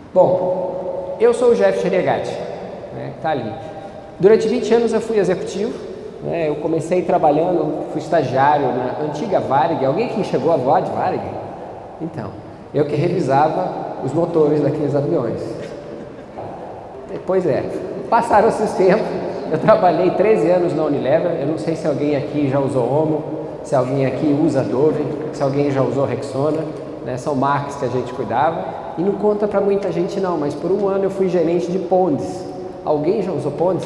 Bom, eu sou o Jeff Cheriagatti, né, que está ali. Durante 20 anos eu fui executivo, né, eu comecei trabalhando, fui estagiário na antiga Varig. Alguém que chegou a voar de Varig? Então, eu que revisava os motores daqueles aviões. Pois é, passaram-se os tempos, eu trabalhei 13 anos na Unilever. Eu não sei se alguém aqui já usou Omo, se alguém aqui usa Dove, se alguém já usou Rexona, né? São marcas que a gente cuidava e não conta para muita gente não, mas por um ano eu fui gerente de Pond's. Alguém já usou Pond's?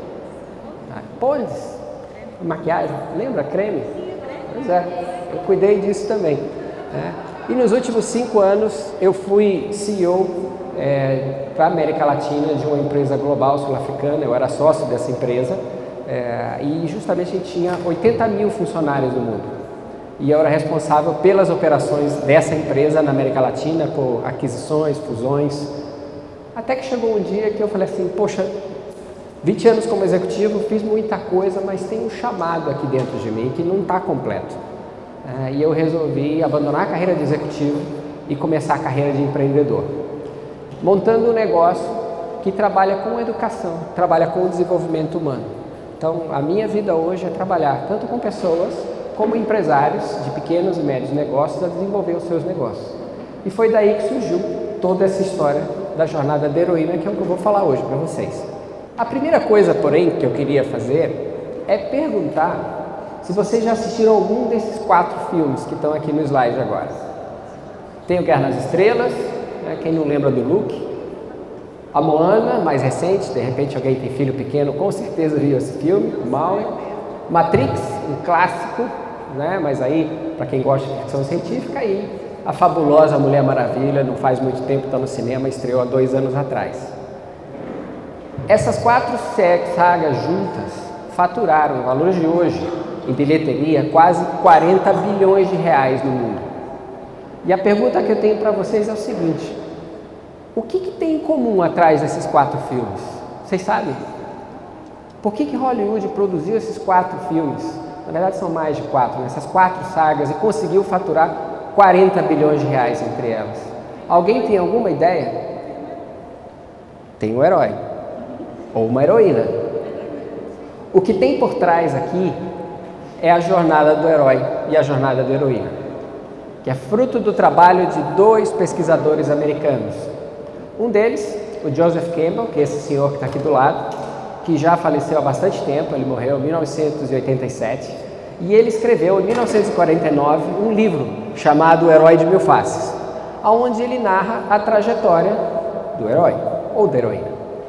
Pond's? Maquiagem, lembra? Creme? Pois é, eu cuidei disso também, né? E nos últimos 5 anos eu fui CEO para a América Latina de uma empresa global sul-africana. Eu era sócio dessa empresa e justamente a gente tinha 80 mil funcionários no mundo. E eu era responsável pelas operações dessa empresa na América Latina, por aquisições, fusões. Até que chegou um dia que eu falei assim, poxa, 20 anos como executivo, fiz muita coisa, mas tem um chamado aqui dentro de mim que não está completo. E eu resolvi abandonar a carreira de executivo e começar a carreira de empreendedor, montando um negócio que trabalha com educação, trabalha com o desenvolvimento humano. Então, a minha vida hoje é trabalhar tanto com pessoas como empresários de pequenos e médios negócios a desenvolver os seus negócios. E foi daí que surgiu toda essa história da jornada da heroína, que é o que eu vou falar hoje para vocês. A primeira coisa, porém, que eu queria fazer é perguntar se vocês já assistiram algum desses 4 filmes que estão aqui no slide agora. Tem o Guerra nas Estrelas, né? Quem não lembra do Luke? A Moana, mais recente, de repente alguém tem filho pequeno, com certeza viu esse filme, o Maui. Matrix, um clássico, né? Mas aí, para quem gosta de ficção científica, aí a fabulosa Mulher Maravilha, não faz muito tempo, está no cinema, estreou há 2 anos atrás. Essas 4 sagas juntas faturaram, no valor de hoje, em bilheteria, quase 40 bilhões de reais no mundo. E a pergunta que eu tenho para vocês é o seguinte: o que tem em comum atrás desses 4 filmes? Vocês sabem? Por que Hollywood produziu esses 4 filmes? Na verdade são mais de 4, né? Essas 4 sagas, e conseguiu faturar 40 bilhões de reais entre elas. Alguém tem alguma ideia? Tem um herói ou uma heroína. O que tem por trás aqui é a jornada do herói e a jornada da heroína, que é fruto do trabalho de 2 pesquisadores americanos. Um deles, o Joseph Campbell, que é esse senhor que está aqui do lado, que já faleceu há bastante tempo, ele morreu em 1987, e ele escreveu em 1949 um livro chamado O Herói de Mil Faces, onde ele narra a trajetória do herói ou da heroína.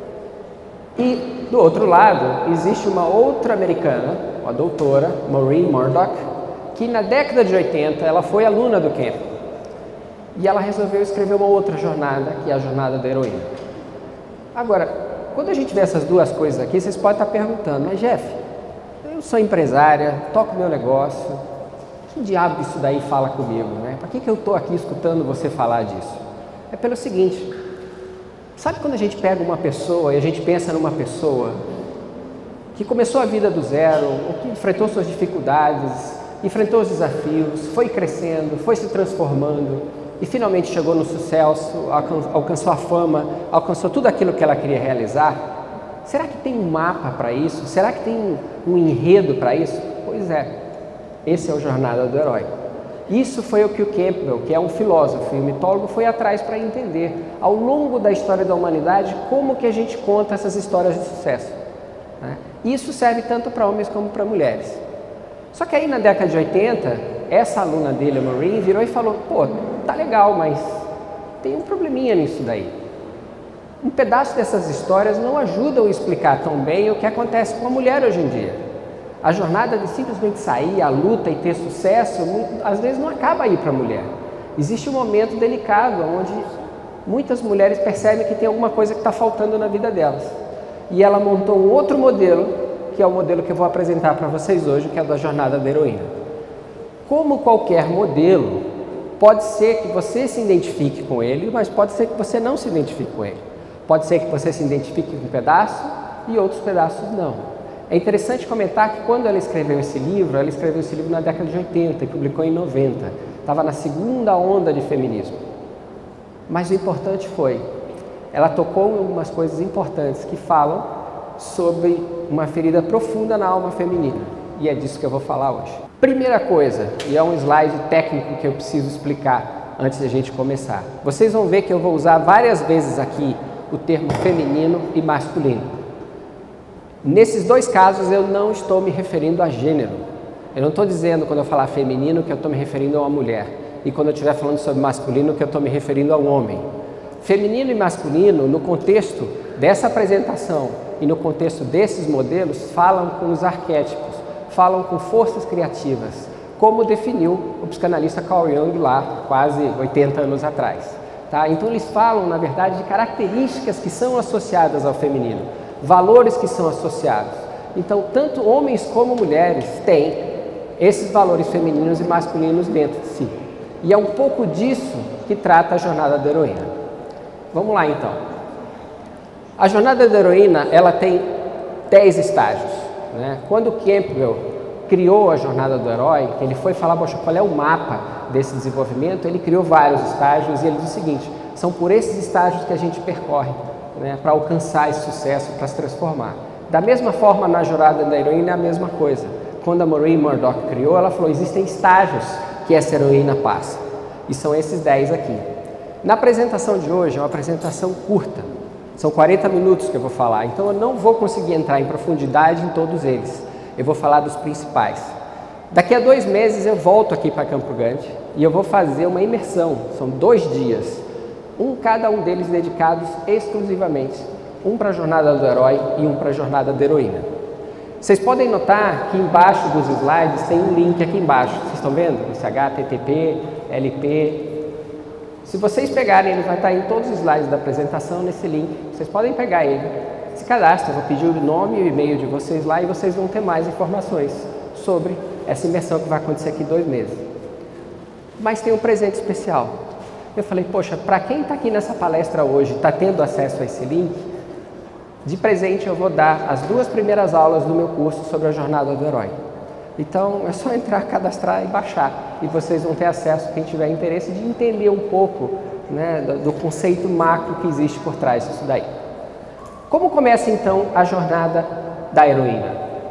E do outro lado, existe uma outra americana, uma doutora, Maureen Murdoch, que na década de 80 ela foi aluna do Campbell. E ela resolveu escrever uma outra jornada, que é a jornada da heroína. Agora, quando a gente vê essas 2 coisas aqui, vocês podem estar perguntando, mas Jeff, eu sou empresária, toco meu negócio, que diabo isso daí fala comigo, né? Para que eu estou aqui escutando você falar disso? É pelo seguinte, sabe quando a gente pega uma pessoa e a gente pensa numa pessoa que começou a vida do zero, ou que enfrentou suas dificuldades, enfrentou os desafios, foi crescendo, foi se transformando e finalmente chegou no sucesso, alcançou a fama, alcançou tudo aquilo que ela queria realizar? Será que tem um mapa para isso? Será que tem um enredo para isso? Pois é, esse é o Jornada do Herói. Isso foi o que o Campbell, que é um filósofo e um mitólogo, foi atrás para entender, ao longo da história da humanidade, como que a gente conta essas histórias de sucesso, né? Isso serve tanto para homens como para mulheres. Só que aí na década de 80, essa aluna dele, a Maureen, virou e falou, pô, tá legal, mas tem um probleminha nisso daí. Um pedaço dessas histórias não ajudam a explicar tão bem o que acontece com a mulher hoje em dia. A jornada de simplesmente sair, a luta e ter sucesso, às vezes não acaba aí para a mulher. Existe um momento delicado, onde muitas mulheres percebem que tem alguma coisa que está faltando na vida delas. E ela montou um outro modelo, que é o modelo que eu vou apresentar para vocês hoje, que é o da jornada da heroína. Como qualquer modelo, pode ser que você se identifique com ele, mas pode ser que você não se identifique com ele. Pode ser que você se identifique com um pedaço e outros pedaços não. É interessante comentar que quando ela escreveu esse livro na década de 80 e publicou em 90. Estava na segunda onda de feminismo. Mas o importante foi ela tocou em algumas coisas importantes que falam sobre uma ferida profunda na alma feminina. E é disso que eu vou falar hoje. Primeira coisa, e é um slide técnico que eu preciso explicar antes da gente começar. Vocês vão ver que eu vou usar várias vezes aqui o termo feminino e masculino. Nesses dois casos eu não estou me referindo a gênero. Eu não estou dizendo quando eu falar feminino que eu estou me referindo a uma mulher. E quando eu estiver falando sobre masculino que eu estou me referindo a um homem. Feminino e masculino, no contexto dessa apresentação e no contexto desses modelos, falam com os arquétipos, falam com forças criativas, como definiu o psicanalista Carl Jung lá, quase 80 anos atrás. Tá? Então eles falam, na verdade, de características que são associadas ao feminino, valores que são associados. Então, tanto homens como mulheres têm esses valores femininos e masculinos dentro de si. E é um pouco disso que trata a jornada da heroína. Vamos lá, então. A jornada da heroína, ela tem 10 estágios. Né? Quando Campbell criou a jornada do herói, ele foi falar, poxa, qual é o mapa desse desenvolvimento, ele criou vários estágios e ele diz o seguinte, são por esses estágios que a gente percorre, né, para alcançar esse sucesso, para se transformar. Da mesma forma, na jornada da heroína é a mesma coisa. Quando a Maureen Murdock criou, ela falou, existem estágios que essa heroína passa. E são esses 10 aqui. Na apresentação de hoje, é uma apresentação curta. São 40 minutos que eu vou falar, então eu não vou conseguir entrar em profundidade em todos eles. Eu vou falar dos principais. Daqui a 2 meses eu volto aqui para Campo Grande e eu vou fazer uma imersão. São 2 dias. Cada um deles dedicados exclusivamente. Um para a jornada do herói e um para a jornada da heroína. Vocês podem notar que embaixo dos slides tem um link aqui embaixo. Vocês estão vendo? Esse HTTP, LP. Se vocês pegarem, ele vai estar em todos os slides da apresentação nesse link. Vocês podem pegar ele. Se cadastrem, eu vou pedir o nome e o e-mail de vocês lá e vocês vão ter mais informações sobre essa imersão que vai acontecer aqui 2 meses. Mas tem um presente especial. Eu falei, poxa, para quem está aqui nessa palestra hoje, está tendo acesso a esse link, de presente eu vou dar as 2 primeiras aulas do meu curso sobre a jornada do herói. Então é só entrar, cadastrar e baixar. E vocês vão ter acesso, quem tiver interesse, de entender um pouco, né, do conceito macro que existe por trás disso daí. Como começa então a jornada da heroína?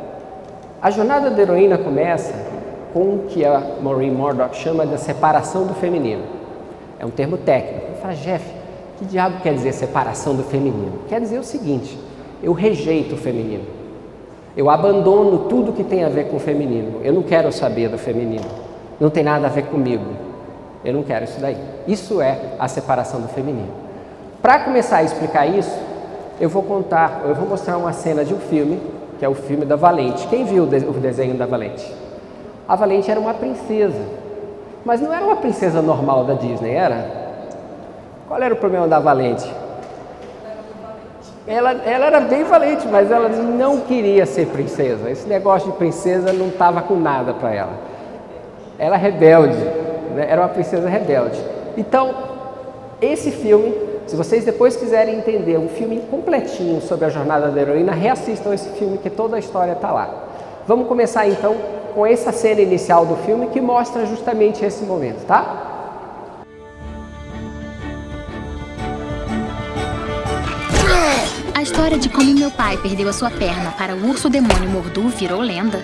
A jornada da heroína começa com o que a Maureen Murdock chama de separação do feminino. É um termo técnico. Ele fala, Jeff, que diabo quer dizer separação do feminino? Quer dizer o seguinte, eu rejeito o feminino. Eu abandono tudo que tem a ver com o feminino. Eu não quero saber do feminino. Não tem nada a ver comigo. Eu não quero isso daí. Isso é a separação do feminino. Para começar a explicar isso, eu vou mostrar uma cena de um filme, que é o filme da Valente. Quem viu o desenho da Valente? A Valente era uma princesa, mas não era uma princesa normal da Disney, era? Qual era o problema da Valente? Ela era bem valente, mas ela não queria ser princesa. Esse negócio de princesa não estava com nada para ela. Ela é rebelde, né? Era uma princesa rebelde. Então, esse filme, se vocês depois quiserem entender um filme completinho sobre a jornada da heroína, reassistam esse filme que toda a história está lá. Vamos começar então com essa cena inicial do filme que mostra justamente esse momento, tá? A história de como meu pai perdeu a sua perna para o urso demônio Mordu virou lenda.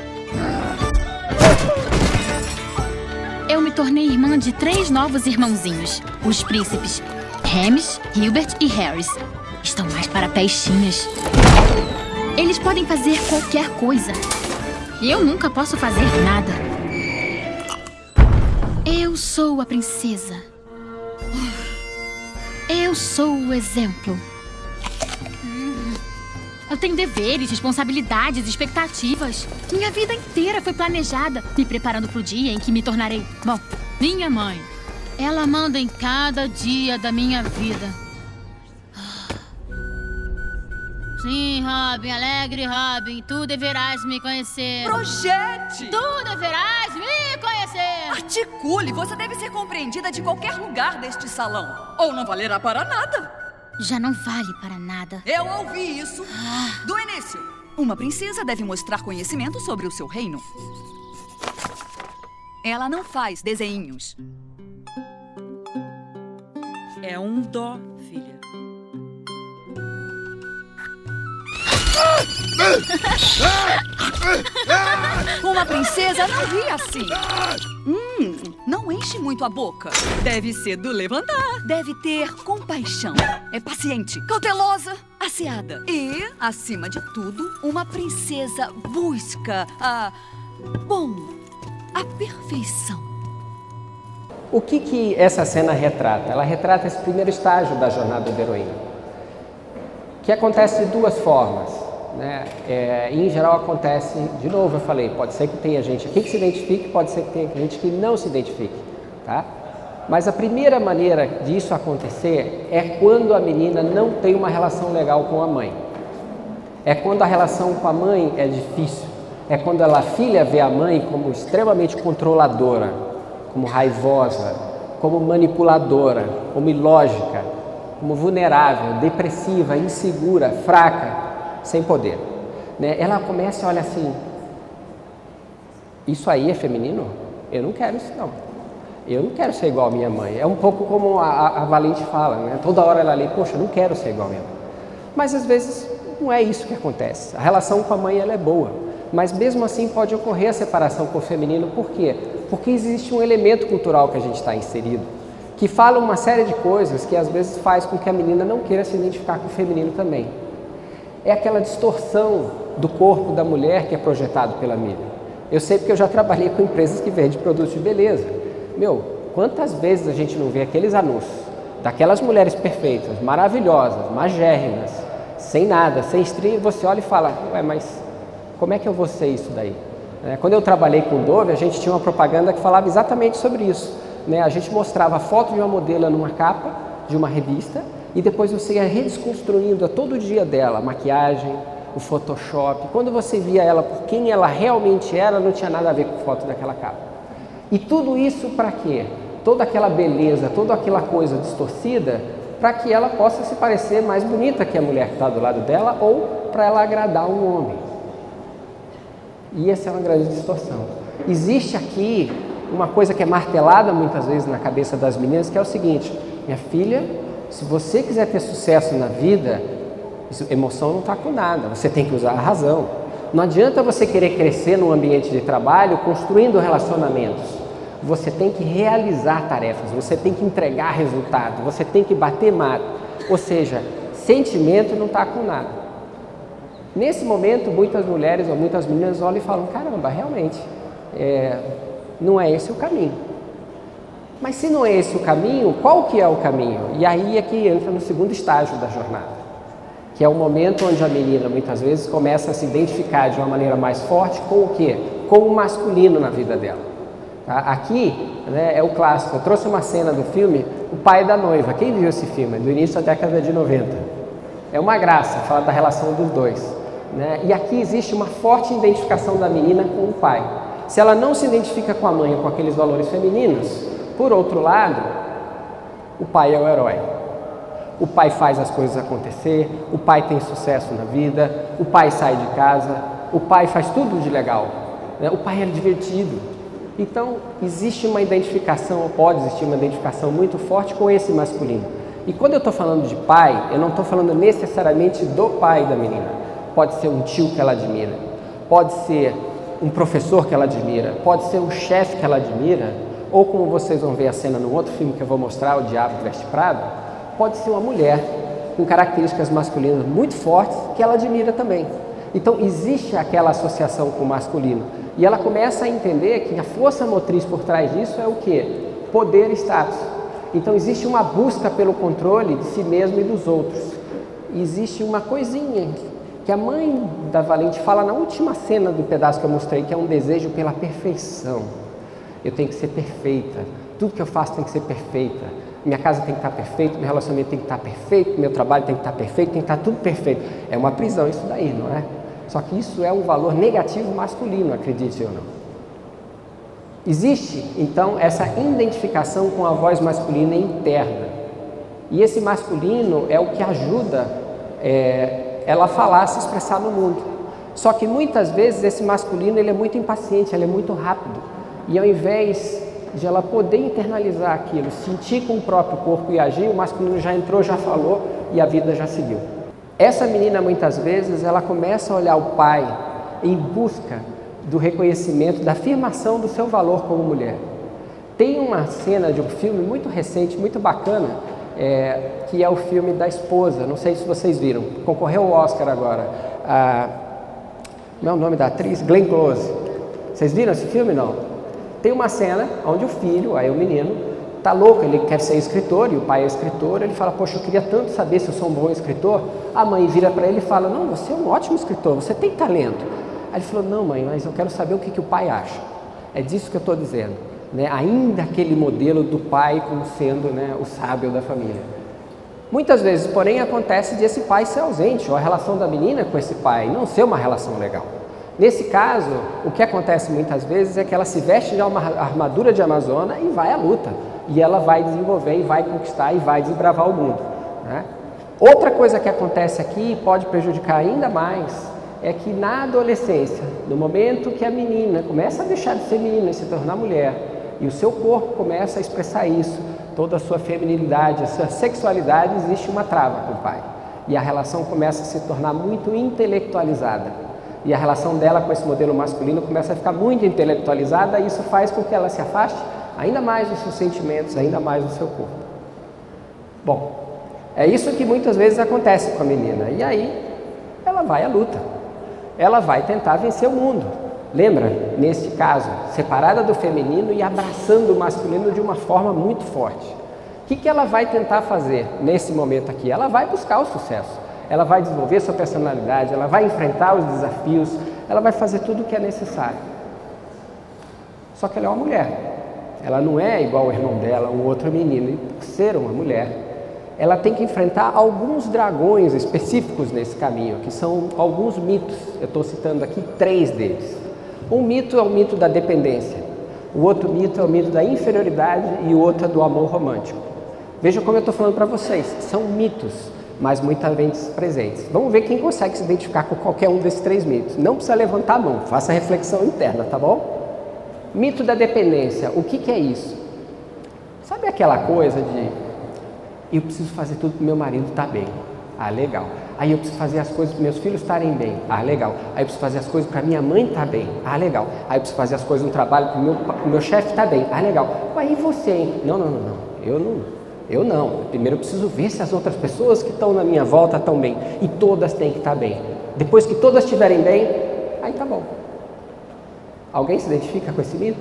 Eu me tornei irmã de 3 novos irmãozinhos, os príncipes Hamish, Hilbert e Harris. Estão mais para peixinhas. Eles podem fazer qualquer coisa. Eu nunca posso fazer nada. Eu sou a princesa. Eu sou o exemplo. Eu tenho deveres, responsabilidades, expectativas. Minha vida inteira foi planejada, me preparando para o dia em que me tornarei, bom, minha mãe. Ela manda em cada dia da minha vida. Sim, Robin, alegre Robin, tu deverás me conhecer. Projete! Tu deverás me conhecer. Articule, você deve ser compreendida de qualquer lugar deste salão. Ou não valerá para nada. Já não vale para nada. Eu ouvi isso do início. Uma princesa deve mostrar conhecimento sobre o seu reino. Ela não faz desenhinhos. É um dó, filha. Uma princesa não ri assim. Não enche muito a boca. Deve ser do levantar. Deve ter compaixão. É paciente, cautelosa, asseada. E, acima de tudo, uma princesa busca a perfeição. O que essa cena retrata? Ela retrata esse primeiro estágio da jornada da heroína, que acontece de duas formas, né? Em geral acontece, de novo eu falei, pode ser que tenha gente aqui que se identifique, pode ser que tenha gente que não se identifique, tá? Mas a primeira maneira disso acontecer é quando a menina não tem uma relação legal com a mãe. É quando a relação com a mãe é difícil. É quando a filha vê a mãe como extremamente controladora, como raivosa, como manipuladora, como ilógica, como vulnerável, depressiva, insegura, fraca, sem poder, né? Ela começa a olhar assim, isso aí é feminino? Eu não quero isso não. Eu não quero ser igual a minha mãe. É um pouco como a Valente fala, né? Toda hora ela lê, poxa, eu não quero ser igual a minha mãe. Mas às vezes não é isso que acontece. A relação com a mãe ela é boa, mas mesmo assim pode ocorrer a separação com o feminino. Por quê? Porque existe um elemento cultural que a gente está inserido, que fala uma série de coisas que às vezes faz com que a menina não queira se identificar com o feminino também. É aquela distorção do corpo da mulher que é projetado pela mídia. Eu sei porque eu já trabalhei com empresas que vendem produtos de beleza. Meu, quantas vezes a gente não vê aqueles anúncios daquelas mulheres perfeitas, maravilhosas, magérrimas, sem nada, sem estria, e você olha e fala, ué, mas como é que eu vou ser isso daí? Quando eu trabalhei com o Dove, a gente tinha uma propaganda que falava exatamente sobre isso. A gente mostrava a foto de uma modelo numa capa de uma revista e depois você ia redesconstruindo a todo dia dela, a maquiagem, o Photoshop. Quando você via ela por quem ela realmente era, não tinha nada a ver com a foto daquela capa. E tudo isso para quê? Toda aquela beleza, toda aquela coisa distorcida, para que ela possa se parecer mais bonita que a mulher que está do lado dela ou para ela agradar um homem. E essa é uma grande distorção. Existe aqui uma coisa que é martelada muitas vezes na cabeça das meninas, que é o seguinte, minha filha, se você quiser ter sucesso na vida, emoção não está com nada, você tem que usar a razão. Não adianta você querer crescer num ambiente de trabalho construindo relacionamentos. Você tem que realizar tarefas, você tem que entregar resultado, você tem que bater mata. Ou seja, sentimento não está com nada. Nesse momento, muitas mulheres ou muitas meninas olham e falam, caramba, realmente, não é esse o caminho. Mas se não é esse o caminho, qual que é o caminho? E aí é que entra no segundo estágio da jornada, que é o momento onde a menina, muitas vezes, começa a se identificar de uma maneira mais forte com o quê? Com o masculino na vida dela. Tá? Aqui, né, é o clássico. Eu trouxe uma cena do filme, O Pai da Noiva. Quem viu esse filme? Do início da década de 90. É uma graça falar da relação dos dois, né? E aqui existe uma forte identificação da menina com o pai. Se ela não se identifica com a mãe ou com aqueles valores femininos, por outro lado, o pai é o herói. O pai faz as coisas acontecer, o pai tem sucesso na vida, o pai sai de casa, o pai faz tudo de legal, né? O pai é divertido. Então, existe uma identificação, ou pode existir uma identificação muito forte com esse masculino. E quando eu estou falando de pai, eu não estou falando necessariamente do pai da menina. Pode ser um tio que ela admira, pode ser um professor que ela admira, pode ser um chefe que ela admira, ou como vocês vão ver a cena no outro filme que eu vou mostrar, O Diabo Veste Prada, pode ser uma mulher com características masculinas muito fortes que ela admira também. Então, existe aquela associação com o masculino. E ela começa a entender que a força motriz por trás disso é o quê? Poder e status. Então, existe uma busca pelo controle de si mesmo e dos outros. Existe uma coisinha que a mãe da Valente fala na última cena do pedaço que eu mostrei, que é um desejo pela perfeição. Eu tenho que ser perfeita. Tudo que eu faço tem que ser perfeita. Minha casa tem que estar perfeita, meu relacionamento tem que estar perfeito, meu trabalho tem que estar perfeito, tem que estar tudo perfeito. É uma prisão isso daí, não é? Só que isso é um valor negativo masculino, acredite ou não. Existe, então, essa identificação com a voz masculina interna. E esse masculino é o que ajuda ela a falar, a se expressar no mundo. Só que muitas vezes esse masculino ele é muito impaciente, ele é muito rápido. E ao invés de ela poder internalizar aquilo, sentir com o próprio corpo e agir, o masculino já entrou, já falou e a vida já seguiu. Essa menina, muitas vezes, ela começa a olhar o pai em busca do reconhecimento, da afirmação do seu valor como mulher. Tem uma cena de um filme muito recente, muito bacana, que é o filme da esposa, não sei se vocês viram, concorreu ao Oscar agora. Não é o nome da atriz? Glenn Close. Vocês viram esse filme? Não? Tem uma cena onde o filho, aí o menino, tá louco, ele quer ser escritor, e o pai é escritor, ele fala, poxa, eu queria tanto saber se eu sou um bom escritor. A mãe vira para ele e fala, não, você é um ótimo escritor, você tem talento. Aí ele falou, não mãe, mas eu quero saber o que o pai acha. É disso que eu estou dizendo, né? Ainda aquele modelo do pai como sendo, né, o sábio da família. Muitas vezes, porém, acontece de esse pai ser ausente, ou a relação da menina com esse pai não ser uma relação legal. Nesse caso, o que acontece muitas vezes é que ela se veste de uma armadura de amazona e vai à luta. E ela vai desenvolver e vai conquistar e vai desbravar o mundo, né? Outra coisa que acontece aqui, pode prejudicar ainda mais, é que na adolescência, no momento que a menina começa a deixar de ser menina e se tornar mulher, e o seu corpo começa a expressar isso, toda a sua feminilidade, a sua sexualidade, existe uma trava com o pai. E a relação começa a se tornar muito intelectualizada. E a relação dela com esse modelo masculino começa a ficar muito intelectualizada, e isso faz com que ela se afaste ainda mais dos seus sentimentos, ainda mais do seu corpo. Bom, é isso que muitas vezes acontece com a menina. E aí, ela vai à luta. Ela vai tentar vencer o mundo. Lembra, neste caso, separada do feminino e abraçando o masculino de uma forma muito forte. O que ela vai tentar fazer nesse momento aqui? Ela vai buscar o sucesso. Ela vai desenvolver sua personalidade, ela vai enfrentar os desafios, ela vai fazer tudo o que é necessário. Só que ela é uma mulher. Ela não é igual ao irmão dela, um outro menino. E por ser uma mulher, ela tem que enfrentar alguns dragões específicos nesse caminho, que são alguns mitos. Eu estou citando aqui 3 deles. Um mito é o mito da dependência. O outro mito é o mito da inferioridade e o outro é do amor romântico. Veja como eu estou falando para vocês. São mitos, mas muitas vezes presentes. Vamos ver quem consegue se identificar com qualquer um desses 3 mitos. Não precisa levantar a mão, faça a reflexão interna, tá bom? Mito da dependência, o que é isso? Sabe aquela coisa de eu preciso fazer tudo para o meu marido estar bem? Ah, legal. Aí eu preciso fazer as coisas para meus filhos estarem bem? Ah, legal. Aí eu preciso fazer as coisas para minha mãe estar bem? Ah, legal. Aí eu preciso fazer as coisas no trabalho para o meu chefe estar bem? Ah, legal. Aí você, hein? Não. Eu não. Primeiro eu preciso ver se as outras pessoas que estão na minha volta estão bem. E todas têm que estar bem. Depois que todas estiverem bem, aí tá bom. Alguém se identifica com esse mito?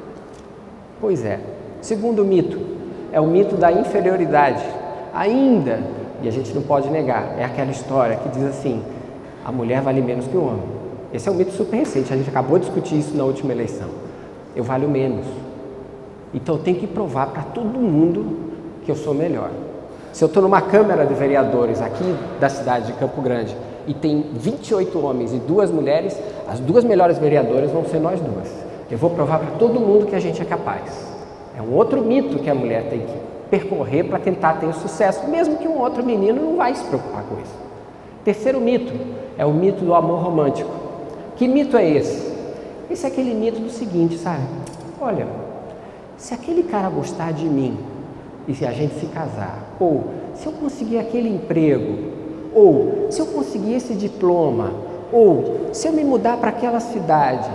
Pois é. Segundo mito, é o mito da inferioridade. Ainda, e a gente não pode negar, é aquela história que diz assim, a mulher vale menos que o homem. Esse é um mito super recente, a gente acabou de discutir isso na última eleição. Eu valho menos. Então eu tenho que provar para todo mundo que eu sou melhor. Se eu estou numa Câmara de Vereadores aqui da cidade de Campo Grande e tem 28 homens e 2 mulheres, as 2 melhores vereadoras vão ser nós 2. Eu vou provar para todo mundo que a gente é capaz. É um outro mito que a mulher tem que percorrer para tentar ter sucesso, mesmo que um outro menino não vai se preocupar com isso. Terceiro mito é o mito do amor romântico. Que mito é esse? Esse é aquele mito do seguinte, sabe? Olha, se aquele cara gostar de mim e se a gente se casar, ou se eu conseguir aquele emprego, ou se eu conseguir esse diploma, ou se eu me mudar para aquela cidade,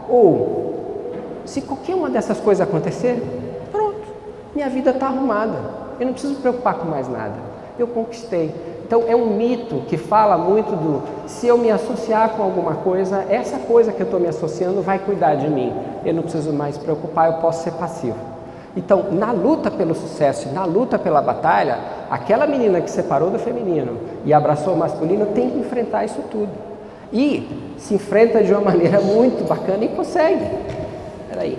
ou se qualquer uma dessas coisas acontecer, pronto, minha vida está arrumada, eu não preciso me preocupar com mais nada, eu conquistei. Então é um mito que fala muito do, se eu me associar com alguma coisa, essa coisa que eu estou me associando vai cuidar de mim, eu não preciso mais me preocupar, eu posso ser passivo. Então, na luta pelo sucesso, na luta pela batalha, aquela menina que separou do feminino e abraçou o masculino tem que enfrentar isso tudo. E se enfrenta de uma maneira muito bacana e consegue. Peraí.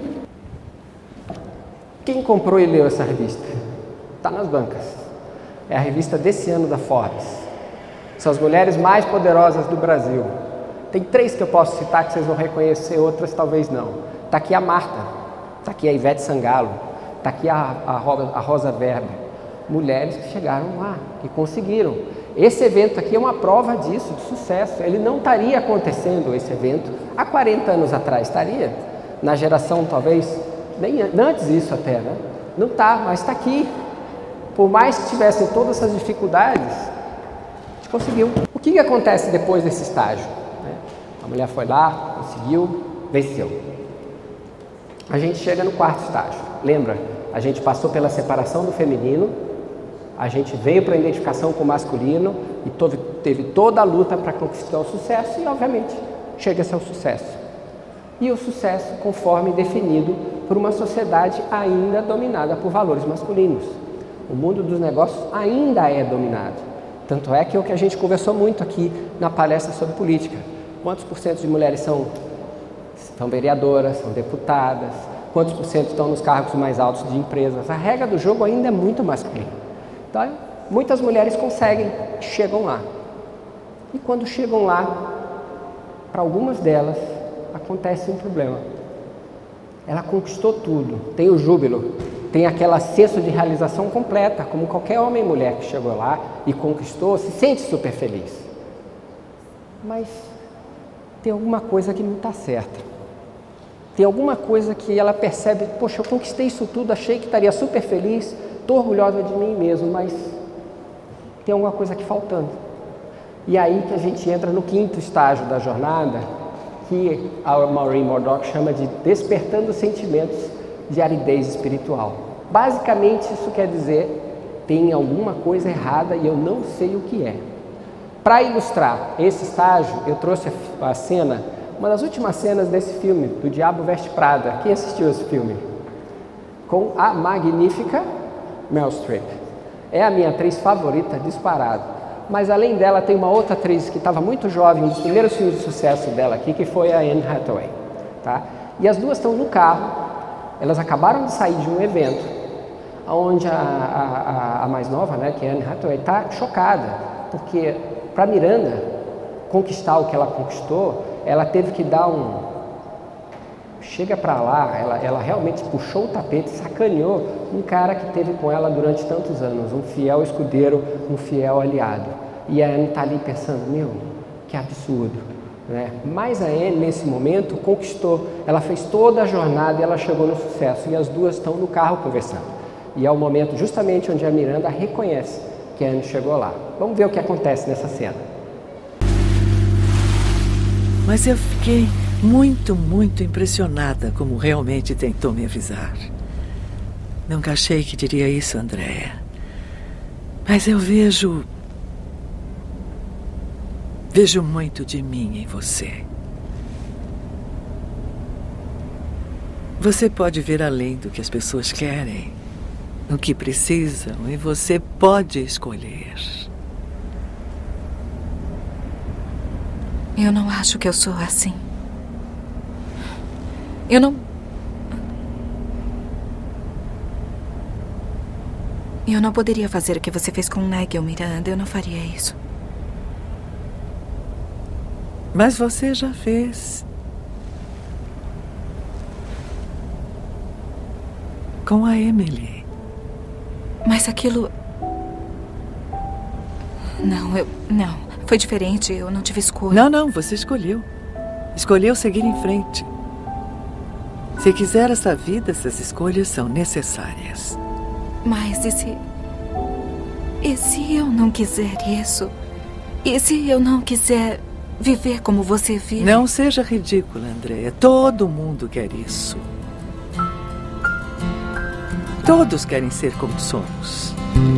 Quem comprou e leu essa revista? Está nas bancas. É a revista desse ano da Forbes. São as mulheres mais poderosas do Brasil. Tem 3 que eu posso citar que vocês vão reconhecer, outras talvez não. Está aqui a Marta. Está aqui a Ivete Sangalo, está aqui a Rosa Weber, mulheres que chegaram lá, que conseguiram. Esse evento aqui é uma prova disso, de sucesso. Ele não estaria acontecendo, esse evento, há 40 anos atrás, estaria? Na geração, talvez, nem antes disso até, né? Não está, mas está aqui. Por mais que tivessem todas essas dificuldades, conseguiu. O que acontece depois desse estágio? A mulher foi lá, conseguiu, venceu. A gente chega no quarto estágio. Lembra? A gente passou pela separação do feminino, a gente veio para a identificação com o masculino e teve toda a luta para conquistar o sucesso e, obviamente, chega-se ao sucesso. E o sucesso conforme definido por uma sociedade ainda dominada por valores masculinos. O mundo dos negócios ainda é dominado. Tanto é que é o que a gente conversou muito aqui na palestra sobre política. Quantos por cento de mulheres são vereadoras, são deputadas? Quantos por cento estão nos cargos mais altos de empresas? A regra do jogo ainda é muito masculina. Então, muitas mulheres conseguem, chegam lá. E quando chegam lá, para algumas delas, acontece um problema. Ela conquistou tudo, tem o júbilo, tem aquele senso de realização completa, como qualquer homem e mulher que chegou lá e conquistou, se sente super feliz. Mas tem alguma coisa que não está certa. Tem alguma coisa que ela percebe, poxa, eu conquistei isso tudo, achei que estaria super feliz, estou orgulhosa de mim mesmo, mas tem alguma coisa aqui faltando. E aí que a gente entra no quinto estágio da jornada, que a Maureen Murdock chama de despertando sentimentos de aridez espiritual. Basicamente isso quer dizer, tem alguma coisa errada e eu não sei o que é. Para ilustrar esse estágio, eu trouxe a cena, uma das últimas cenas desse filme, do Diabo Veste Prada. Quem assistiu esse filme? Com a magnífica Meryl Streep. É a minha atriz favorita, disparado. Mas além dela tem uma outra atriz que estava muito jovem, um dos primeiros filmes de sucesso dela aqui, que foi a Anne Hathaway. Tá? E as duas estão no carro, elas acabaram de sair de um evento, onde a mais nova, né, que é a Anne Hathaway, está chocada, porque para Miranda conquistar o que ela conquistou, ela teve que dar um... Chega para lá, ela realmente puxou o tapete, sacaneou um cara que teve com ela durante tantos anos, um fiel escudeiro, um fiel aliado. E a Anne está ali pensando, meu, que absurdo, né? Mas a Anne, nesse momento, conquistou, ela fez toda a jornada e ela chegou no sucesso. E as duas estão no carro conversando. E é o momento justamente onde a Miranda reconhece que a Anne chegou lá. Vamos ver o que acontece nessa cena. Mas eu fiquei muito, muito impressionada como realmente tentou me avisar. Nunca achei que diria isso, Andréa. Mas eu vejo muito de mim em você. Você pode ver além do que as pessoas querem, o que precisam, e você pode escolher. Eu não acho que eu sou assim. Eu não poderia fazer o que você fez com Nigel, Miranda. Eu não faria isso. Mas você já fez. Com a Emily. Mas aquilo... Não. Foi diferente. Eu não tive escolha. Não. Você escolheu. Escolheu seguir em frente. Se quiser essa vida, essas escolhas são necessárias. Mas e se eu não quiser isso? E se eu não quiser viver como você vive? Não seja ridícula, Andréa. Todo mundo quer isso. Todos querem ser como somos.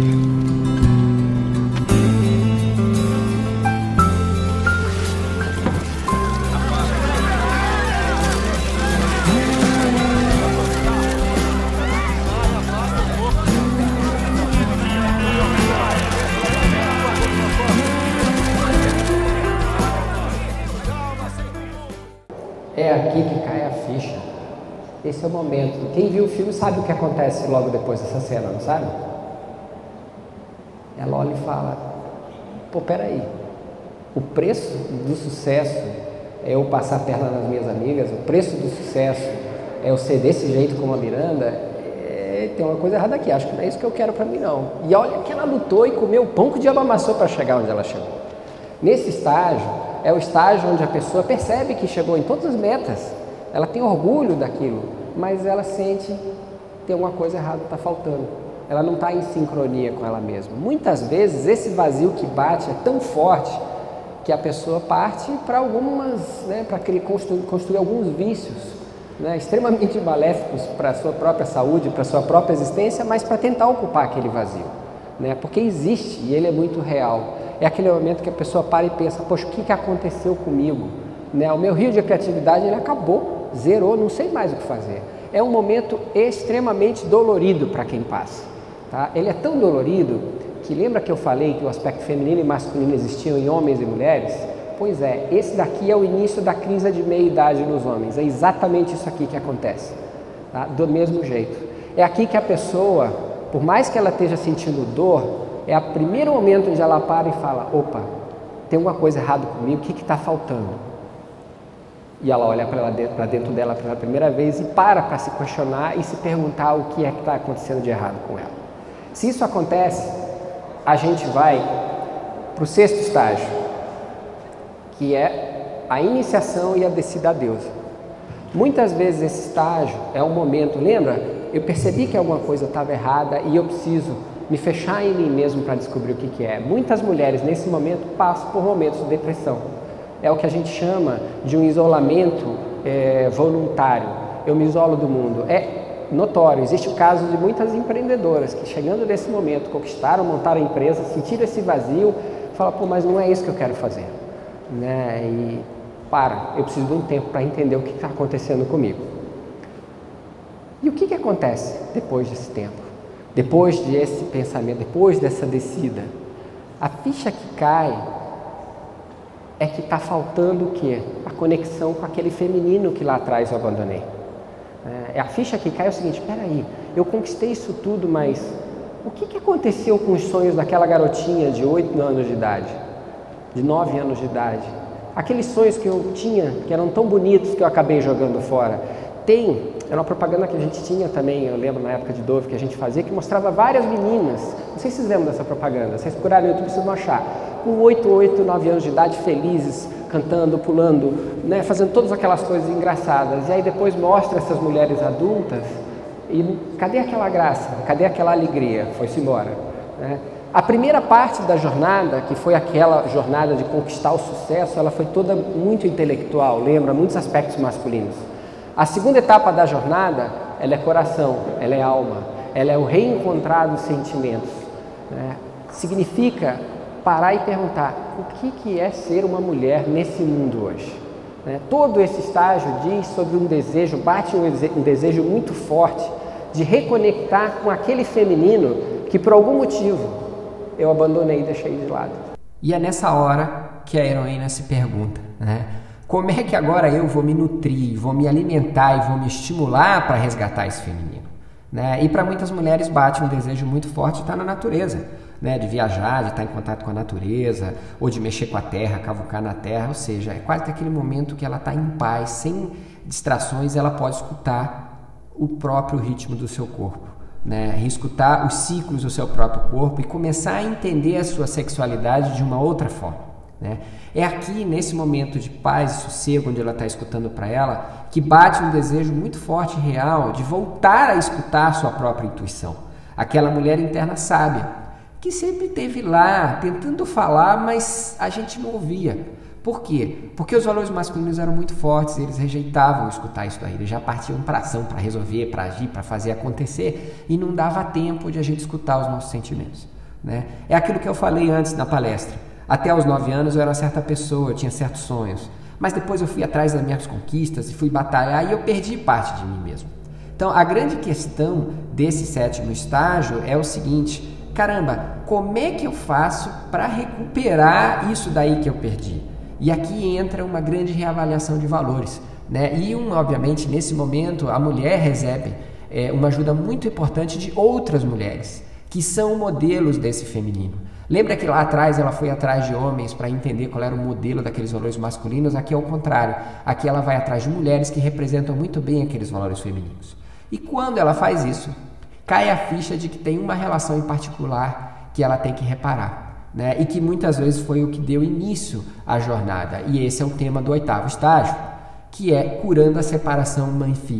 É aqui que cai a ficha. Esse é o momento. Quem viu o filme sabe o que acontece logo depois dessa cena, não sabe? Ela olha e fala, pô, peraí, o preço do sucesso é eu passar a perna nas minhas amigas, o preço do sucesso é eu ser desse jeito como a Miranda, tem uma coisa errada aqui, acho que não é isso que eu quero pra mim não. E olha que ela lutou e comeu o pão que o diabo amassou para chegar onde ela chegou. Nesse estágio, é o estágio onde a pessoa percebe que chegou em todas as metas, ela tem orgulho daquilo, mas ela sente que tem alguma coisa errada, está faltando. ela não está em sincronia com ela mesma. Muitas vezes esse vazio que bate é tão forte que a pessoa parte para algumas, né, para construir alguns vícios, né, extremamente maléficos para a sua própria saúde, para a sua própria existência, mas para tentar ocupar aquele vazio, né, porque existe e ele é muito real. É aquele momento que a pessoa para e pensa, poxa, o que aconteceu comigo? Né, o meu rio de criatividade ele acabou, zerou, não sei mais o que fazer. É um momento extremamente dolorido para quem passa. Tá? Ele é tão dolorido que lembra que eu falei que o aspecto feminino e masculino existiam em homens e mulheres? Pois é, esse daqui é o início da crise de meia-idade nos homens. É exatamente isso aqui que acontece, tá? Do mesmo jeito. É aqui que a pessoa, por mais que ela esteja sentindo dor, é o primeiro momento onde ela para e fala, opa, tem alguma coisa errada comigo, o que está faltando? E ela olha para dentro dela pela primeira vez e para se questionar e se perguntar o que é que está acontecendo de errado com ela. Se isso acontece, a gente vai para o 6º estágio, que é a iniciação e a descida a Deus. Muitas vezes esse estágio é um momento, lembra? Eu percebi que alguma coisa estava errada e eu preciso me fechar em mim mesmo para descobrir o que é. Muitas mulheres nesse momento passam por momentos de depressão. É o que a gente chama de um isolamento voluntário. Eu me isolo do mundo. É notório, existe o caso de muitas empreendedoras que chegando nesse momento conquistaram, montaram a empresa, sentiram esse vazio, falam, pô, mas não é isso que eu quero fazer. Né? E eu preciso de um tempo para entender o que está acontecendo comigo. E o que acontece depois desse tempo? Depois desse pensamento, depois dessa descida? A ficha que cai é que está faltando o quê? A conexão com aquele feminino que lá atrás eu abandonei. A ficha que cai é o seguinte, espera aí, eu conquistei isso tudo, mas o que aconteceu com os sonhos daquela garotinha de 8 anos de idade? De 9 anos de idade? Aqueles sonhos que eu tinha, que eram tão bonitos que eu acabei jogando fora. Era uma propaganda que a gente tinha também, eu lembro na época de Dove, que a gente fazia, que mostrava várias meninas, não sei se vocês lembram dessa propaganda, vocês procurarem no YouTube, vocês vão achar, com 8, 9 anos de idade, felizes, cantando, pulando, né, fazendo todas aquelas coisas engraçadas, e aí depois mostra essas mulheres adultas, e cadê aquela graça, cadê aquela alegria? Foi-se embora, né? A primeira parte da jornada, que foi aquela jornada de conquistar o sucesso, ela foi toda muito intelectual, lembra muitos aspectos masculinos. A segunda etapa da jornada, ela é coração, ela é alma, ela é o reencontrar dos sentimentos, né? Significa parar e perguntar, o que é ser uma mulher nesse mundo hoje? Né? Todo esse estágio diz sobre um desejo, bate um desejo muito forte de reconectar com aquele feminino que por algum motivo eu abandonei e deixei de lado. E é nessa hora que a heroína se pergunta, né? Como é que agora eu vou me nutrir, vou me alimentar e vou me estimular para resgatar esse feminino? Né? E para muitas mulheres bate um desejo muito forte de estar na natureza, né? De viajar, de estar em contato com a natureza, ou de mexer com a terra, cavucar na terra, ou seja, é quase que aquele momento que ela está em paz, sem distrações, ela pode escutar o próprio ritmo do seu corpo, né? Escutar os ciclos do seu próprio corpo e começar a entender a sua sexualidade de uma outra forma. Né? É aqui, nesse momento de paz e sossego, onde ela está escutando para ela, que bate um desejo muito forte e real de voltar a escutar a sua própria intuição. Aquela mulher interna sábia, que sempre esteve lá, tentando falar, mas a gente não ouvia. Por quê? Porque os valores masculinos eram muito fortes, eles rejeitavam escutar isso daí, eles já partiam para ação, para resolver, para agir, para fazer acontecer, e não dava tempo de a gente escutar os nossos sentimentos. Né? É aquilo que eu falei antes na palestra. Até os 9 anos eu era certa pessoa, eu tinha certos sonhos. Mas depois eu fui atrás das minhas conquistas e fui batalhar e eu perdi parte de mim mesmo. Então a grande questão desse 7º estágio é o seguinte, caramba, como é que eu faço para recuperar isso daí que eu perdi? E aqui entra uma grande reavaliação de valores. Né? E obviamente nesse momento a mulher recebe uma ajuda muito importante de outras mulheres, que são modelos desse feminino. Lembra que lá atrás ela foi atrás de homens para entender qual era o modelo daqueles valores masculinos? Aqui é o contrário. Aqui ela vai atrás de mulheres que representam muito bem aqueles valores femininos. E quando ela faz isso, cai a ficha de que tem uma relação em particular que ela tem que reparar. Né? E que muitas vezes foi o que deu início à jornada. E esse é o tema do 8º estágio, que é curando a separação mãe-filha.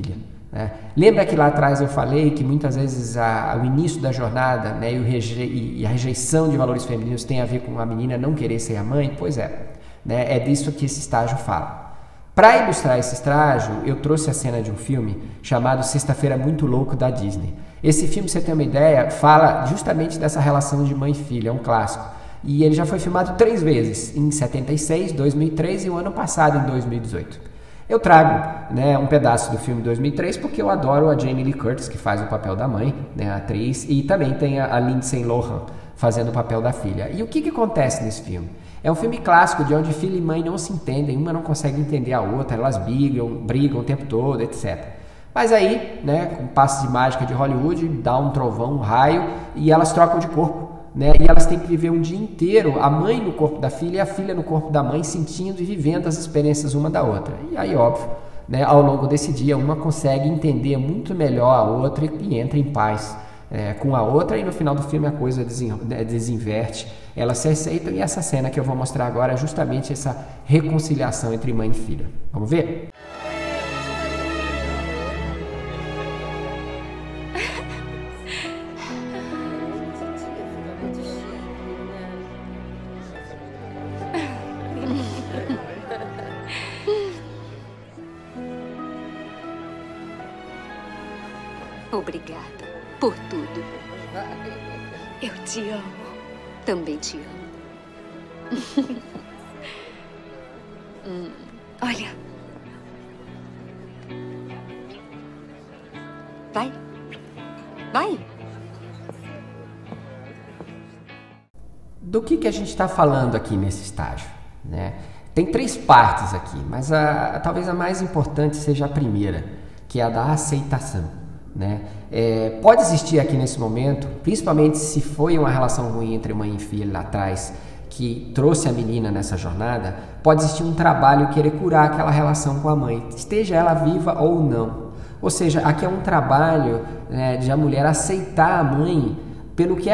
né? Lembra que lá atrás eu falei que muitas vezes o início da jornada, né, e a rejeição de valores femininos tem a ver com a menina não querer ser a mãe? Pois é, né, é disso que esse estágio fala. Para ilustrar esse estágio, eu trouxe a cena de um filme chamado Sexta-feira Muito Louco, da Disney. Esse filme, pra você ter uma ideia, fala justamente dessa relação de mãe e filha, é um clássico. E ele já foi filmado 3 vezes, em 76, 2003 e o ano passado, em 2018. Eu trago, né, um pedaço do filme 2003 porque eu adoro a Jamie Lee Curtis, que faz o papel da mãe, né, a atriz, e também tem a Lindsay Lohan fazendo o papel da filha. E o que acontece nesse filme? É um filme clássico de onde filho e mãe não se entendem, uma não consegue entender a outra, elas brigam o tempo todo, etc. Mas aí, né, com passos de mágica de Hollywood, dá um trovão, um raio, e elas trocam de corpo, né, e elas têm que viver um dia inteiro, a mãe no corpo da filha e a filha no corpo da mãe, sentindo e vivendo as experiências uma da outra. E aí, óbvio, né, ao longo desse dia, uma consegue entender muito melhor a outra e entra em paz com a outra, e no final do filme a coisa desinverte, elas se aceitam, e essa cena que eu vou mostrar agora é justamente essa reconciliação entre mãe e filha. Vamos ver? Obrigada por tudo. Eu te amo. Também te amo. Olha. Vai. Vai. Do que a gente está falando aqui nesse estágio, né? Tem 3 partes aqui, mas talvez a mais importante seja a primeira, que é a da aceitação. Né? Pode existir aqui nesse momento, principalmente se foi uma relação ruim entre mãe e filha lá atrás, que trouxe a menina nessa jornada, pode existir um trabalho querer curar aquela relação com a mãe, esteja ela viva ou não. Ou seja, aqui é um trabalho, né, de a mulher aceitar a mãe pelo que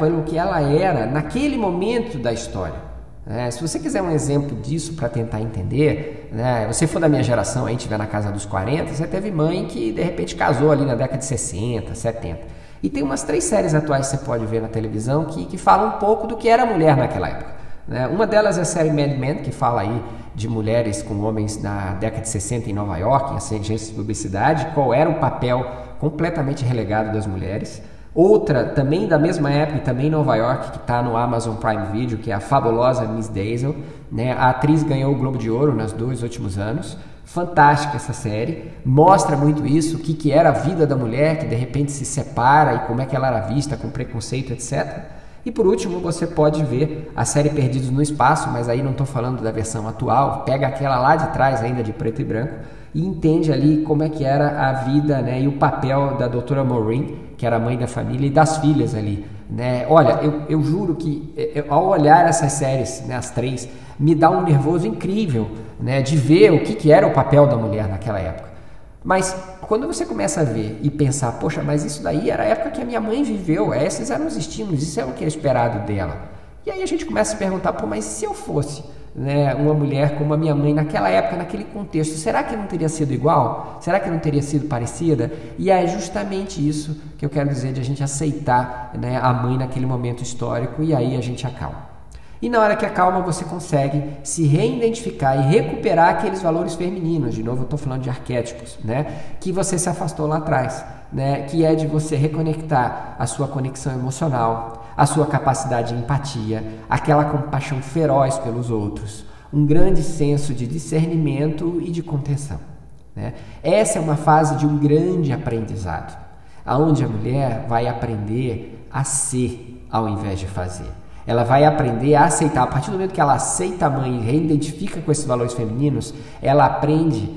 ela era naquele momento da história. Se você quiser um exemplo disso para tentar entender, né, você for da minha geração, aí estiver na casa dos 40, você teve mãe que de repente casou ali na década de 60, 70. E tem umas 3 séries atuais que você pode ver na televisão que falam um pouco do que era a mulher naquela época. Né? Uma delas é a série Mad Men, que fala aí de mulheres com homens na década de 60 em Nova York, em agências de publicidade, qual era o papel completamente relegado das mulheres. Outra, também da mesma época, e também em Nova York, que está no Amazon Prime Video, que é a fabulosa Miss Daisel, né? A atriz ganhou o Globo de Ouro nos 2 últimos anos. Fantástica essa série, mostra muito isso, o que era a vida da mulher que de repente se separa e como é que ela era vista, com preconceito, etc. E por último, você pode ver a série Perdidos no Espaço, mas aí não estou falando da versão atual, pega aquela lá de trás ainda de preto e branco e entende ali como é que era a vida, né, e o papel da doutora Maureen, que era a mãe da família, e das filhas ali. Né? Olha, eu juro que ao olhar essas séries, né, as 3, me dá um nervoso incrível, né, de ver o que era o papel da mulher naquela época. Mas quando você começa a ver e pensar, poxa, mas isso daí era a época que a minha mãe viveu, esses eram os estímulos, isso é o que era esperado dela. E aí a gente começa a se perguntar, pô, mas se eu fosse, né, uma mulher como a minha mãe naquela época, naquele contexto, será que não teria sido igual? Será que não teria sido parecida? E é justamente isso que eu quero dizer de a gente aceitar, né, a mãe naquele momento histórico, e aí a gente acalma. E na hora que acalma, você consegue se reidentificar e recuperar aqueles valores femininos. De novo, eu estou falando de arquétipos, né? Que você se afastou lá atrás, né? Que é de você reconectar a sua conexão emocional, a sua capacidade de empatia, aquela compaixão feroz pelos outros, um grande senso de discernimento e de contenção, né? Essa é uma fase de um grande aprendizado, onde a mulher vai aprender a ser ao invés de fazer. Ela vai aprender a aceitar. A partir do momento que ela aceita a mãe e reidentifica com esses valores femininos, ela aprende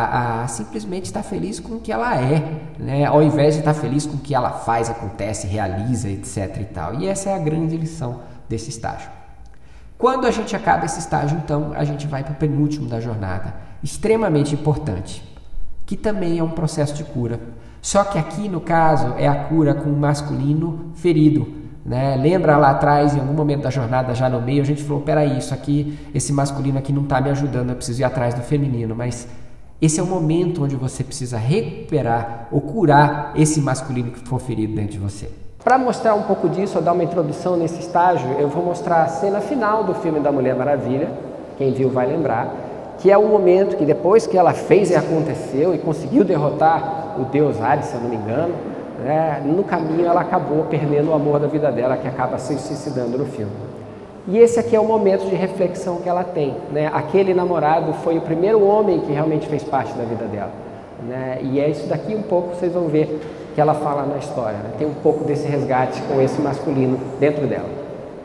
a simplesmente estar feliz com o que ela é, né? Ao invés de estar feliz com o que ela faz, acontece, realiza, etc. e tal. E essa é a grande lição desse estágio. Quando a gente acaba esse estágio, então, a gente vai para o penúltimo da jornada, extremamente importante, que também é um processo de cura. Só que aqui, no caso, é a cura com o masculino ferido. Né? Lembra lá atrás, em algum momento da jornada, já no meio, a gente falou, peraí, isso aqui, esse masculino aqui não está me ajudando, eu preciso ir atrás do feminino, mas Esse é o momento onde você precisa recuperar ou curar esse masculino que for ferido dentro de você. Para mostrar um pouco disso, ou dar uma introdução nesse estágio, eu vou mostrar a cena final do filme da Mulher Maravilha, quem viu vai lembrar, que é o momento que depois que ela fez e aconteceu e conseguiu derrotar o deus Hades, se eu não me engano, né, no caminho ela acabou perdendo o amor da vida dela, que acaba se suicidando no filme. E esse aqui é o momento de reflexão que ela tem, né? Aquele namorado foi o primeiro homem que realmente fez parte da vida dela, né? E é isso daqui um pouco, vocês vão ver que ela fala na história, né? Tem um pouco desse resgate com esse masculino dentro dela.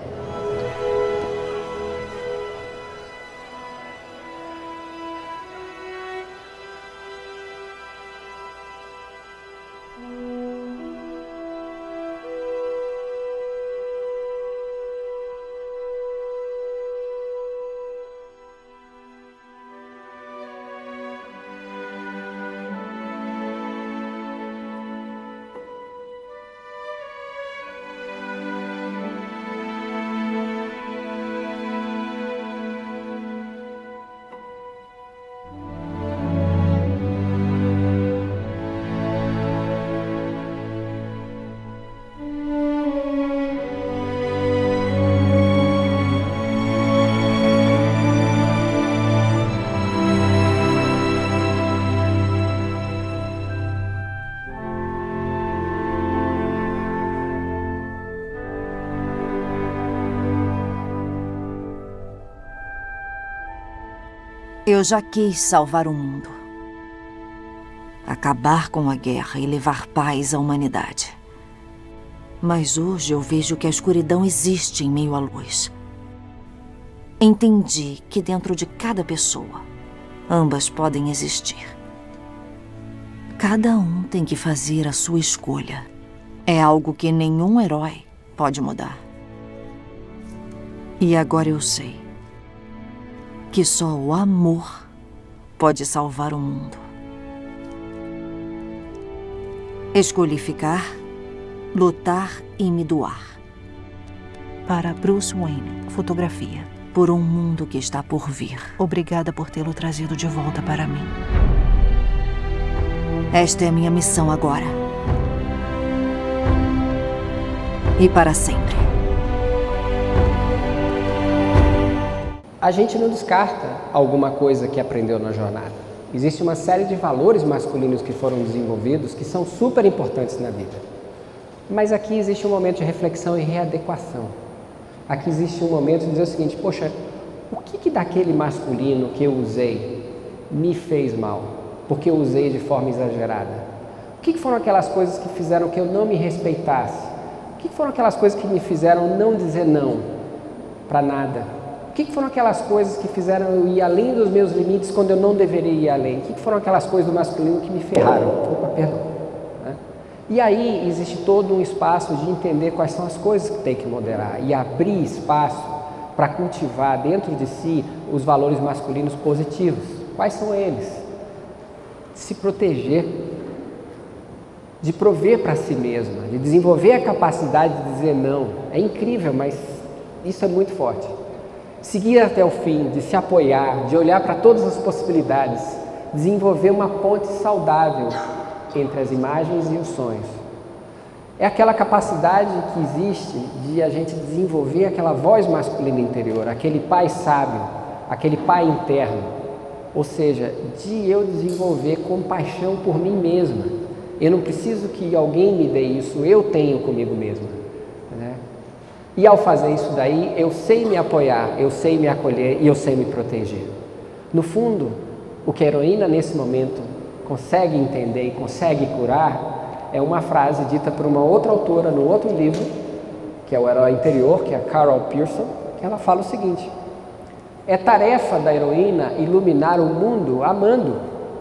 Eu já quis salvar o mundo. Acabar com a guerra e levar paz à humanidade. Mas hoje eu vejo que a escuridão existe em meio à luz. Entendi que dentro de cada pessoa, ambas podem existir. Cada um tem que fazer a sua escolha. É algo que nenhum herói pode mudar. E agora eu sei que só o amor pode salvar o mundo. Escolhi ficar, lutar e me doar. Para Bruce Wayne, fotografia. Por um mundo que está por vir. Obrigada por tê-lo trazido de volta para mim. Esta é a minha missão agora. E para sempre. A gente não descarta alguma coisa que aprendeu na jornada. Existe uma série de valores masculinos que foram desenvolvidos que são super importantes na vida. Mas aqui existe um momento de reflexão e readequação. Aqui existe um momento de dizer o seguinte: poxa, o que daquele masculino que eu usei me fez mal? Porque eu usei de forma exagerada? O que foram aquelas coisas que fizeram que eu não me respeitasse? O que foram aquelas coisas que me fizeram não dizer não para nada? O que foram aquelas coisas que fizeram eu ir além dos meus limites quando eu não deveria ir além? O que foram aquelas coisas do masculino que me ferraram? Opa, perdão. Né? E aí existe todo um espaço de entender quais são as coisas que tem que moderar e abrir espaço para cultivar dentro de si os valores masculinos positivos. Quais são eles? Se proteger, de prover para si mesma, de desenvolver a capacidade de dizer não. É incrível, mas isso é muito forte. Seguir até o fim, de se apoiar, de olhar para todas as possibilidades, desenvolver uma ponte saudável entre as imagens e os sonhos. É aquela capacidade que existe de a gente desenvolver aquela voz masculina interior, aquele pai sábio, aquele pai interno, ou seja, de eu desenvolver compaixão por mim mesma. Eu não preciso que alguém me dê isso, eu tenho comigo mesma. Né? E ao fazer isso daí, eu sei me apoiar, eu sei me acolher e eu sei me proteger. No fundo, o que a heroína nesse momento consegue entender e consegue curar é uma frase dita por uma outra autora no outro livro, que é O Herói Interior, que é a Carol Pearson, que ela fala o seguinte: é tarefa da heroína iluminar o mundo amando,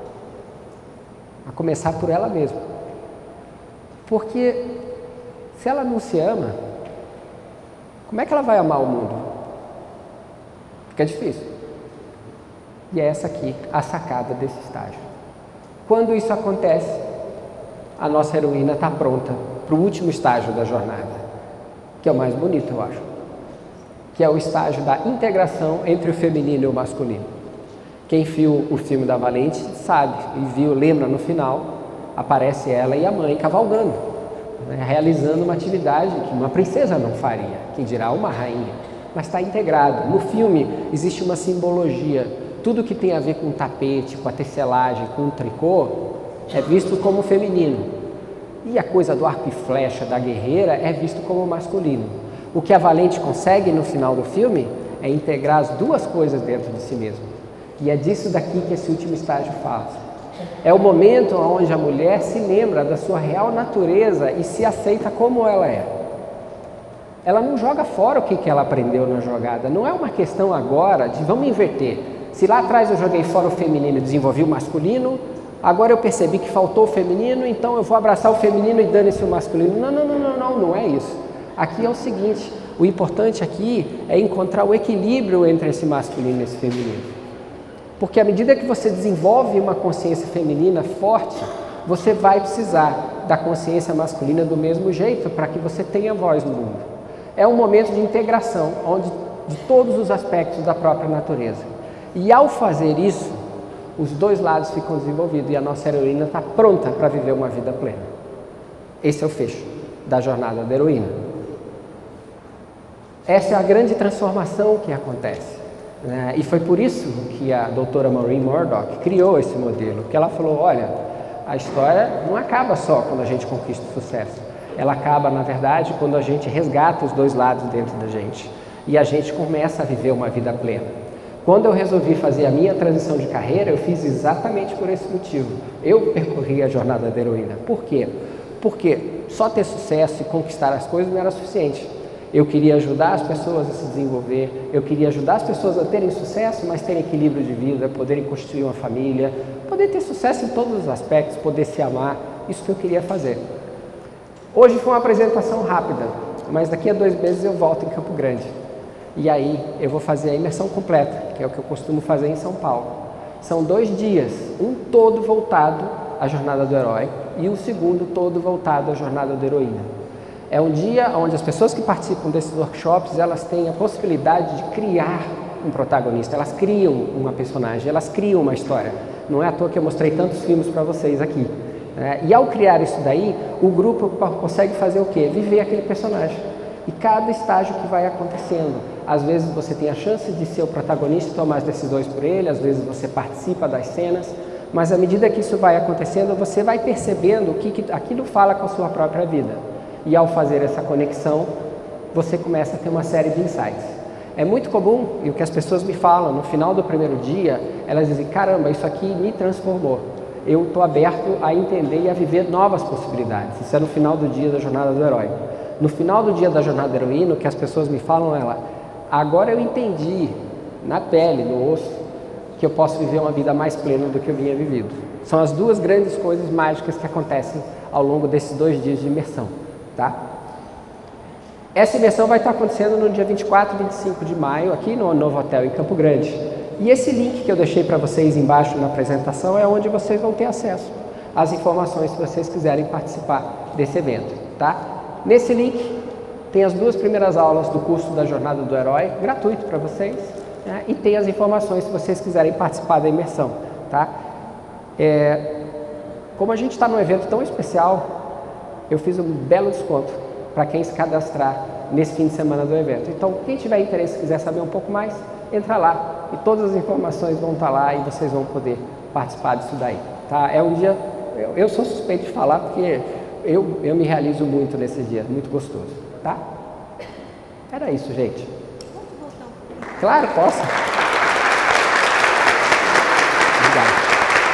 a começar por ela mesma. Porque se ela não se ama, como é que ela vai amar o mundo? Fica difícil. E é essa aqui a sacada desse estágio. Quando isso acontece, a nossa heroína está pronta para o último estágio da jornada, que é o mais bonito, eu acho, que é o estágio da integração entre o feminino e o masculino. Quem viu o filme da Valente sabe, e viu, lembra no final, aparece ela e a mãe cavalgando, né, realizando uma atividade que uma princesa não faria, quem dirá uma rainha, mas está integrado. No filme existe uma simbologia, tudo que tem a ver com o tapete, com a tecelagem, com o tricô, é visto como feminino. E a coisa do arco e flecha, da guerreira, é visto como masculino. O que a Valente consegue no final do filme é integrar as duas coisas dentro de si mesma. E é disso daqui que esse último estágio fala. É o momento onde a mulher se lembra da sua real natureza e se aceita como ela é. Ela não joga fora o que ela aprendeu na jogada. Não é uma questão agora de vamos inverter. Se lá atrás eu joguei fora o feminino e desenvolvi o masculino, agora eu percebi que faltou o feminino, então eu vou abraçar o feminino e dane-se o masculino. Não é isso. Aqui é o seguinte, o importante aqui é encontrar o equilíbrio entre esse masculino e esse feminino. Porque à medida que você desenvolve uma consciência feminina forte, você vai precisar da consciência masculina do mesmo jeito para que você tenha voz no mundo. É um momento de integração, onde de todos os aspectos da própria natureza. E ao fazer isso, os dois lados ficam desenvolvidos e a nossa heroína está pronta para viver uma vida plena. Esse é o fecho da jornada da heroína. Essa é a grande transformação que acontece. E foi por isso que a doutora Maureen Murdoch criou esse modelo, que ela falou, olha, a história não acaba só quando a gente conquista o sucesso, ela acaba, na verdade, quando a gente resgata os dois lados dentro da gente e a gente começa a viver uma vida plena. Quando eu resolvi fazer a minha transição de carreira, eu fiz exatamente por esse motivo. Eu percorri a jornada da heroína. Por quê? Porque só ter sucesso e conquistar as coisas não era suficiente. Eu queria ajudar as pessoas a se desenvolver, eu queria ajudar as pessoas a terem sucesso, mas terem equilíbrio de vida, poderem constituir uma família, poder ter sucesso em todos os aspectos, poder se amar, isso que eu queria fazer. Hoje foi uma apresentação rápida, mas daqui a 2 meses eu volto em Campo Grande. E aí eu vou fazer a imersão completa, que é o que eu costumo fazer em São Paulo. São 2 dias, um todo voltado à jornada do herói e o segundo todo voltado à jornada da heroína. É um dia onde as pessoas que participam desses workshops, elas têm a possibilidade de criar um protagonista, elas criam uma personagem, elas criam uma história. Não é à toa que eu mostrei tantos filmes para vocês aqui. E ao criar isso daí, o grupo consegue fazer o quê? Viver aquele personagem. E cada estágio que vai acontecendo, às vezes você tem a chance de ser o protagonista e tomar as decisões por ele, às vezes você participa das cenas, mas à medida que isso vai acontecendo, você vai percebendo o que aquilo fala com a sua própria vida. E ao fazer essa conexão, você começa a ter uma série de insights. É muito comum, e o que as pessoas me falam, no final do primeiro dia, elas dizem, caramba, isso aqui me transformou. Eu estou aberto a entender e a viver novas possibilidades. Isso é no final do dia da jornada do herói. No final do dia da jornada da heroína, o que as pessoas me falam é, agora eu entendi, na pele, no osso, que eu posso viver uma vida mais plena do que eu vinha vivido. São as 2 grandes coisas mágicas que acontecem ao longo desses 2 dias de imersão. Tá? Essa imersão vai estar acontecendo no dia 24 e 25 de maio, aqui no Novo Hotel em Campo Grande. E esse link que eu deixei para vocês embaixo na apresentação é onde vocês vão ter acesso às informações se vocês quiserem participar desse evento. Tá? Nesse link tem as 2 primeiras aulas do curso da Jornada do Herói, gratuito para vocês, né? E tem as informações se vocês quiserem participar da imersão. Tá? Como a gente está num evento tão especial, eu fiz um belo desconto para quem se cadastrar nesse fim de semana do evento. Então, quem tiver interesse e quiser saber um pouco mais, entra lá e todas as informações vão estar lá e vocês vão poder participar disso daí. Tá? É um dia, eu sou suspeito de falar porque eu me realizo muito nesses dias, muito gostoso. Tá? Era isso, gente. Claro, posso. Obrigado.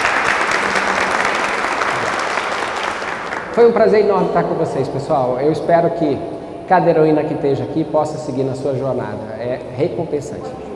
Foi um prazer enorme estar com vocês, pessoal. Eu espero que cada heroína que esteja aqui possa seguir na sua jornada. É recompensante.